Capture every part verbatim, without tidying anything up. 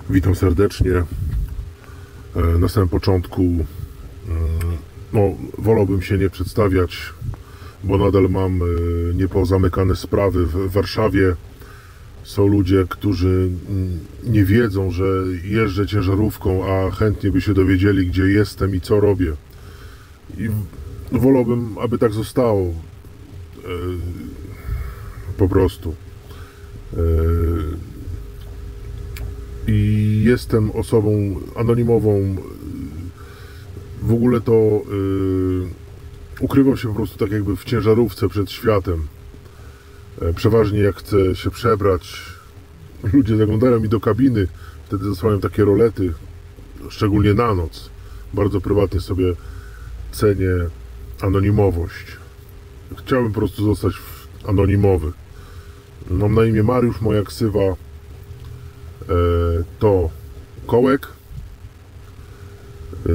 Witam serdecznie. Na samym początku no, wolałbym się nie przedstawiać, bo nadal mam niepozamykane sprawy w Warszawie. Są ludzie, którzy nie wiedzą, że jeżdżę ciężarówką, a chętnie by się dowiedzieli, gdzie jestem i co robię. I wolałbym, aby tak zostało. Po prostu. I jestem osobą anonimową. W ogóle to yy, ukrywam się po prostu tak jakby w ciężarówce przed światem. Przeważnie jak chcę się przebrać, ludzie zaglądają mi do kabiny, wtedy zasłaniam takie rolety, szczególnie na noc. Bardzo prywatnie sobie cenię anonimowość. Chciałbym po prostu zostać anonimowy. Mam na imię Mariusz, moja ksywa e, to Kołek. E,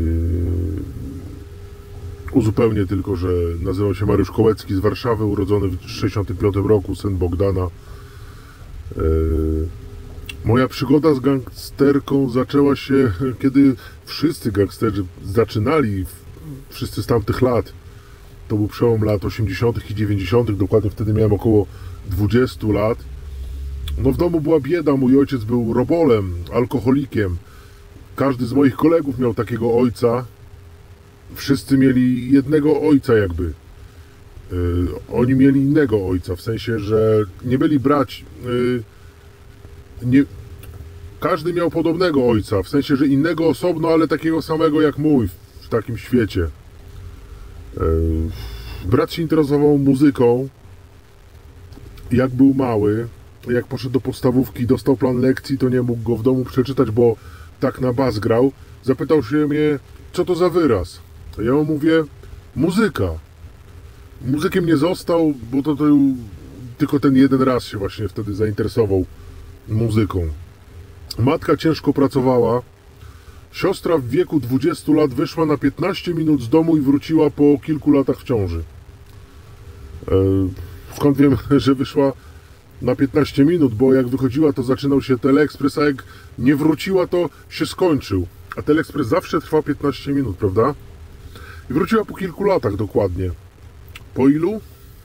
uzupełnię tylko, że nazywam się Mariusz Kołecki z Warszawy, urodzony w tysiąc dziewięćset sześćdziesiątym piątym roku, syn Bogdana. E, moja przygoda z gangsterką zaczęła się, kiedy wszyscy gangsterzy zaczynali, wszyscy z tamtych lat. To był przełom lat osiemdziesiątych i dziewięćdziesiątych, dokładnie wtedy miałem około dwudziestu lat. No w domu była bieda, mój ojciec był robolem, alkoholikiem. Każdy z moich kolegów miał takiego ojca. Wszyscy mieli jednego ojca jakby. Yy, oni mieli innego ojca, w sensie, że nie byli brać. Yy, nie, każdy miał podobnego ojca, w sensie, że innego osobno, ale takiego samego jak mój w takim świecie. Yy, brat się interesował muzyką. Jak był mały, jak poszedł do podstawówki, dostał plan lekcji, to nie mógł go w domu przeczytać, bo tak na bas grał. Zapytał się mnie, co to za wyraz. Ja mu mówię, muzyka. Muzykiem nie został, bo to, to tylko ten jeden raz się właśnie wtedy zainteresował muzyką. Matka ciężko pracowała. Siostra w wieku dwudziestu lat wyszła na piętnaście minut z domu i wróciła po kilku latach w ciąży. Skąd wiem, że wyszła na piętnaście minut, bo jak wychodziła, to zaczynał się teleekspres, a jak nie wróciła, to się skończył. A teleekspres zawsze trwa piętnaście minut, prawda? I wróciła po kilku latach dokładnie. Po ilu?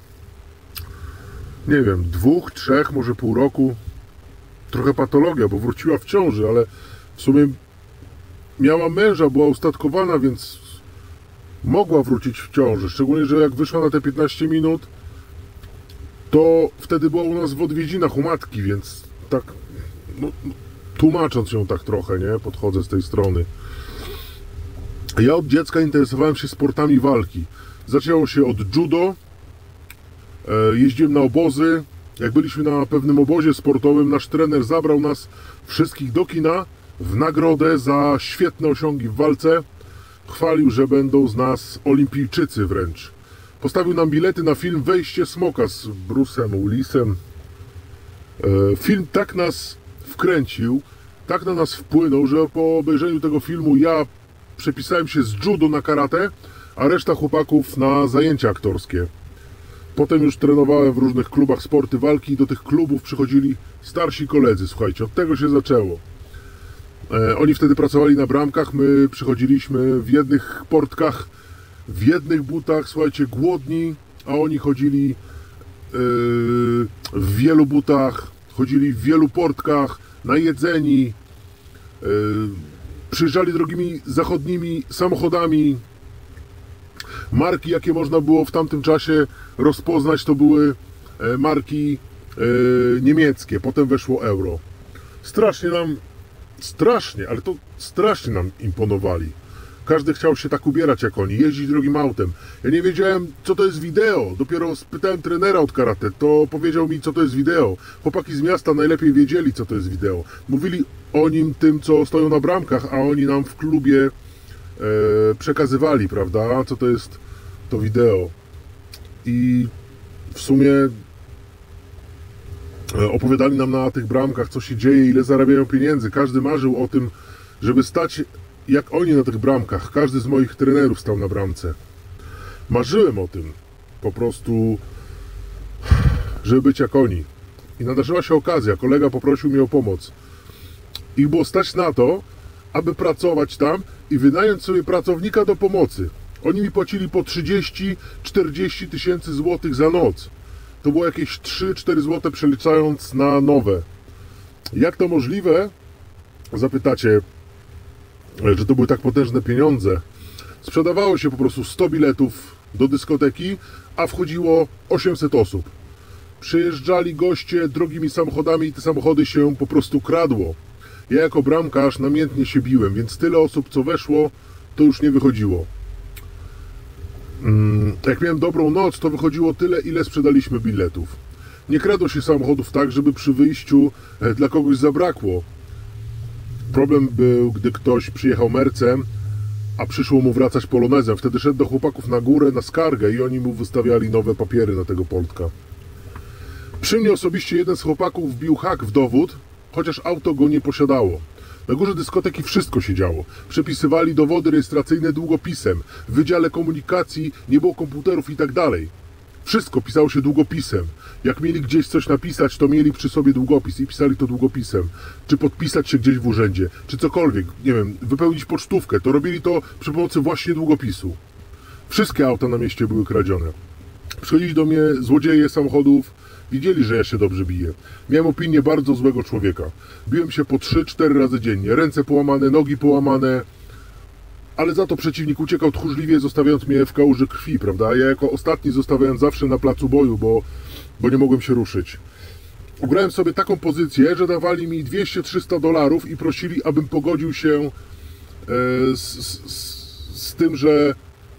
Nie wiem, dwóch, trzech, może pół roku. Trochę patologia, bo wróciła w ciąży, ale w sumie miała męża, była ustatkowana, więc mogła wrócić w ciąży. Szczególnie, że jak wyszła na te piętnaście minut, to wtedy była u nas w odwiedzinach u matki, więc tak, no, tłumacząc ją tak trochę, nie, podchodzę z tej strony. Ja od dziecka interesowałem się sportami walki. Zaczęło się od judo, jeździłem na obozy. Jak byliśmy na pewnym obozie sportowym, nasz trener zabrał nas wszystkich do kina w nagrodę za świetne osiągi w walce. Chwalił, że będą z nas olimpijczycy wręcz. Postawił nam bilety na film Wejście Smoka z Bruce'em Willisem. Film tak nas wkręcił, tak na nas wpłynął, że po obejrzeniu tego filmu ja przepisałem się z judo na karate, a reszta chłopaków na zajęcia aktorskie. Potem już trenowałem w różnych klubach sporty walki i do tych klubów przychodzili starsi koledzy, słuchajcie, od tego się zaczęło. Oni wtedy pracowali na bramkach, my przychodziliśmy w jednych portkach, w jednych butach, słuchajcie, głodni, a oni chodzili yy, w wielu butach, chodzili w wielu portkach, najedzeni, yy, przyjeżdżali drogimi zachodnimi samochodami. Marki, jakie można było w tamtym czasie rozpoznać, to były marki yy, niemieckie, potem weszło euro. Strasznie nam, strasznie, ale to strasznie nam imponowali. Każdy chciał się tak ubierać jak oni, jeździć drogim autem. Ja nie wiedziałem, co to jest wideo. Dopiero spytałem trenera od karate, to powiedział mi, co to jest wideo. Chłopaki z miasta najlepiej wiedzieli, co to jest wideo. Mówili o nim tym, co stoją na bramkach, a oni nam w klubie e, przekazywali, prawda, co to jest to wideo. I w sumie opowiadali nam na tych bramkach, co się dzieje, ile zarabiają pieniędzy. Każdy marzył o tym, żeby stać jak oni na tych bramkach. Każdy z moich trenerów stał na bramce. Marzyłem o tym, po prostu, żeby być jak oni. I nadarzyła się okazja, kolega poprosił mnie o pomoc. ich było stać na to, aby pracować tam i wynająć sobie pracownika do pomocy. Oni mi płacili po trzydzieści czterdzieści tysięcy złotych za noc. To było jakieś trzy cztery złote przeliczając na nowe. Jak to możliwe? Zapytacie, że to były tak potężne pieniądze. Sprzedawało się po prostu sto biletów do dyskoteki, a wchodziło osiemset osób. Przyjeżdżali goście drogimi samochodami i te samochody się po prostu kradło. Ja jako bramkarz namiętnie się biłem, więc tyle osób co weszło, to już nie wychodziło. Jak miałem dobrą noc, to wychodziło tyle, ile sprzedaliśmy biletów. Nie kradło się samochodów tak, żeby przy wyjściu dla kogoś zabrakło. Problem był, gdy ktoś przyjechał mercem, a przyszło mu wracać polonezem. Wtedy szedł do chłopaków na górę na skargę i oni mu wystawiali nowe papiery na tego Poltka. Przy mnie osobiście jeden z chłopaków wbił hak w dowód, chociaż auto go nie posiadało. Na górze dyskoteki wszystko się działo. Przepisywali dowody rejestracyjne długopisem. W Wydziale Komunikacji nie było komputerów i tak dalej. Wszystko pisało się długopisem. Jak mieli gdzieś coś napisać, to mieli przy sobie długopis i pisali to długopisem. Czy podpisać się gdzieś w urzędzie, czy cokolwiek, nie wiem, wypełnić pocztówkę, to robili to przy pomocy właśnie długopisu. Wszystkie auta na mieście były kradzione. Przychodzili do mnie złodzieje samochodów, widzieli, że ja się dobrze biję. Miałem opinię bardzo złego człowieka. Biłem się po trzy cztery razy dziennie. Ręce połamane, nogi połamane. Ale za to przeciwnik uciekał tchórzliwie, zostawiając mnie w kałuży krwi, prawda? Ja jako ostatni zostawiałem zawsze na placu boju, bo, bo nie mogłem się ruszyć. Ugrałem sobie taką pozycję, że dawali mi dwieście trzysta dolarów i prosili, abym pogodził się e, z, z, z tym, że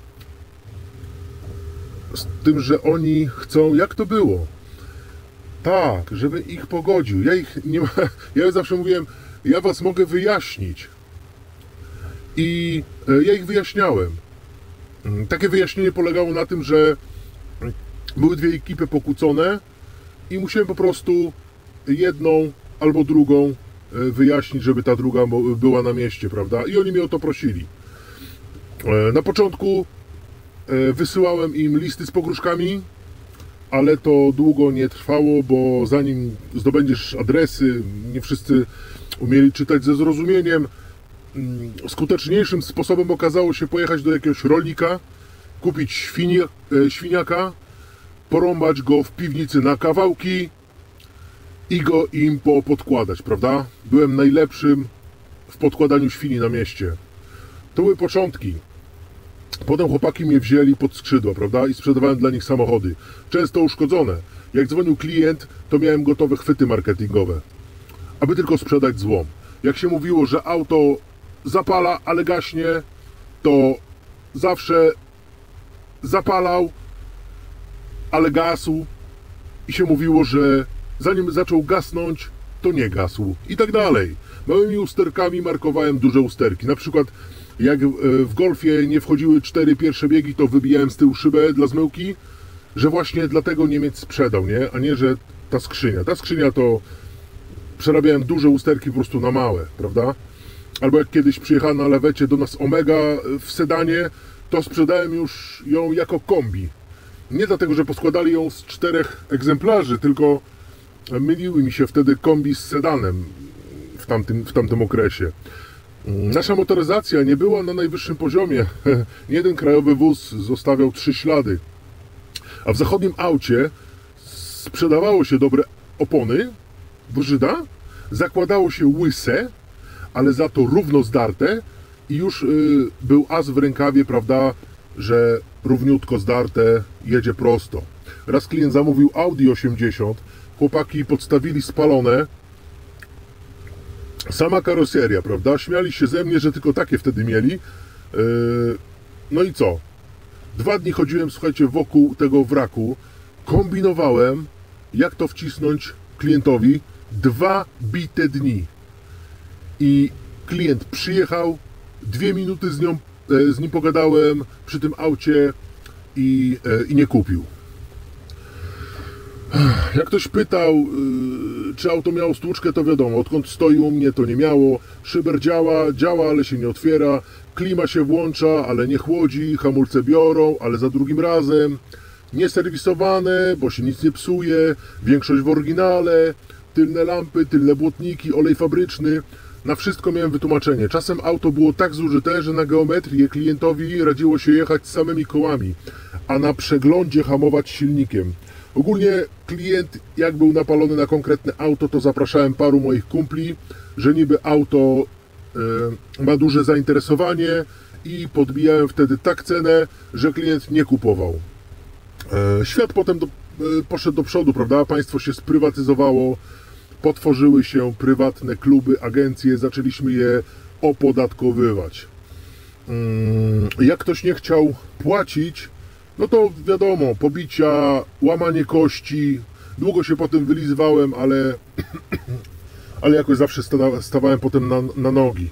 z tym, że oni chcą... Jak to było? Tak, żeby ich pogodził. Ja ich nie ma... Ja zawsze mówiłem, ja was mogę wyjaśnić. I ja ich wyjaśniałem. Takie wyjaśnienie polegało na tym, że były dwie ekipy pokłócone i musiałem po prostu jedną albo drugą wyjaśnić, żeby ta druga była na mieście, prawda? I oni mnie o to prosili. Na początku wysyłałem im listy z pogróżkami, ale to długo nie trwało, bo zanim zdobędziesz adresy, nie wszyscy umieli czytać ze zrozumieniem. Skuteczniejszym sposobem okazało się pojechać do jakiegoś rolnika, kupić świni, świniaka, porąbać go w piwnicy na kawałki i go im podkładać, prawda? Byłem najlepszym w podkładaniu świni na mieście. To były początki. Potem chłopaki mnie wzięli pod skrzydła, prawda? I sprzedawałem dla nich samochody. Często uszkodzone. Jak dzwonił klient, to miałem gotowe chwyty marketingowe, aby tylko sprzedać złom. Jak się mówiło, że auto zapala, ale gaśnie, to zawsze zapalał, ale gasł i się mówiło, że zanim zaczął gasnąć, to nie gasł i tak dalej. Małymi usterkami markowałem duże usterki. Na przykład jak w golfie nie wchodziły cztery pierwsze biegi, to wybijałem z tyłu szybę dla zmyłki, że właśnie dlatego Niemiec sprzedał, nie? A nie, że ta skrzynia. Ta skrzynia to przerabiałem duże usterki po prostu na małe, prawda? Albo jak kiedyś przyjechała na lawecie do nas Omega w sedanie, to sprzedałem już ją jako kombi. Nie dlatego, że poskładali ją z czterech egzemplarzy, tylko myliły mi się wtedy kombi z sedanem w tamtym, w tamtym okresie. Nasza motoryzacja nie była na najwyższym poziomie. Nie jeden krajowy wóz zostawiał trzy ślady. A w zachodnim aucie sprzedawało się dobre opony, brzyda, zakładało się łyse, ale za to równo zdarte i już y, był as w rękawie, prawda, że równiutko zdarte, jedzie prosto. Raz klient zamówił Audi osiemdziesiąt, chłopaki podstawili spalone, sama karoseria, prawda, śmiali się ze mnie, że tylko takie wtedy mieli. Yy, no i co? Dwa dni chodziłem, słuchajcie, wokół tego wraku, kombinowałem, jak to wcisnąć klientowi. Dwa bite dni. I klient przyjechał, dwie minuty z, nią, z nim pogadałem przy tym aucie i, i nie kupił. Jak ktoś pytał, czy auto miało stłuczkę, to wiadomo, odkąd stoi u mnie, to nie miało. Szyber działa, działa, ale się nie otwiera. Klima się włącza, ale nie chłodzi. Hamulce biorą, ale za drugim razem. Nieserwisowane, bo się nic nie psuje. Większość w oryginale. Tylne lampy, tylne błotniki, olej fabryczny. Na wszystko miałem wytłumaczenie. Czasem auto było tak zużyte, że na geometrię klientowi radziło się jechać samymi kołami, a na przeglądzie hamować silnikiem. Ogólnie klient, jak był napalony na konkretne auto, to zapraszałem paru moich kumpli, że niby auto y, ma duże zainteresowanie i podbijałem wtedy tak cenę, że klient nie kupował. Y, świat potem do, y, poszedł do przodu, prawda? Państwo się sprywatyzowało, potworzyły się prywatne kluby, agencje, zaczęliśmy je opodatkowywać. Y, jak ktoś nie chciał płacić, no to wiadomo, pobicia, łamanie kości, długo się potem wylizywałem, ale, ale jakoś zawsze stawałem potem na, na nogi.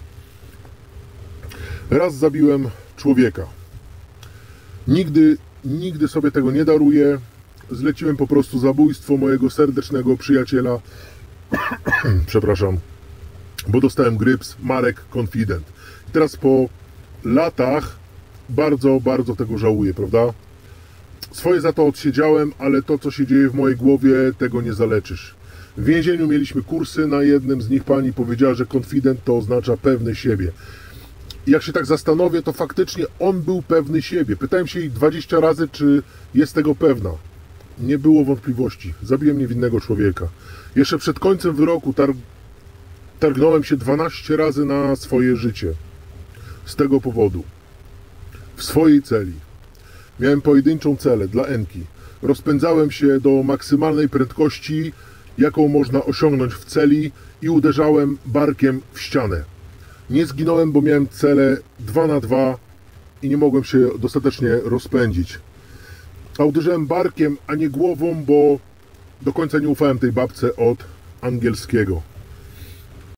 Raz zabiłem człowieka. Nigdy, nigdy sobie tego nie daruję. Zleciłem po prostu zabójstwo mojego serdecznego przyjaciela. Przepraszam, bo dostałem gryps, Marek Konfident. I teraz po latach bardzo, bardzo tego żałuję, prawda? Swoje za to odsiedziałem, ale to, co się dzieje w mojej głowie, tego nie zaleczysz. W więzieniu mieliśmy kursy, na jednym z nich pani powiedziała, że konfident to oznacza pewny siebie. I jak się tak zastanowię, to faktycznie on był pewny siebie. Pytałem się jej dwadzieścia razy, czy jest tego pewna. Nie było wątpliwości. Zabiłem niewinnego człowieka. Jeszcze przed końcem wyroku targ... targnąłem się dwanaście razy na swoje życie. Z tego powodu. W swojej celi. Miałem pojedynczą celę dla Enki. Rozpędzałem się do maksymalnej prędkości, jaką można osiągnąć w celi i uderzałem barkiem w ścianę. Nie zginąłem, bo miałem celę dwa na dwa i nie mogłem się dostatecznie rozpędzić. A uderzyłem barkiem, a nie głową, bo do końca nie ufałem tej babce od angielskiego.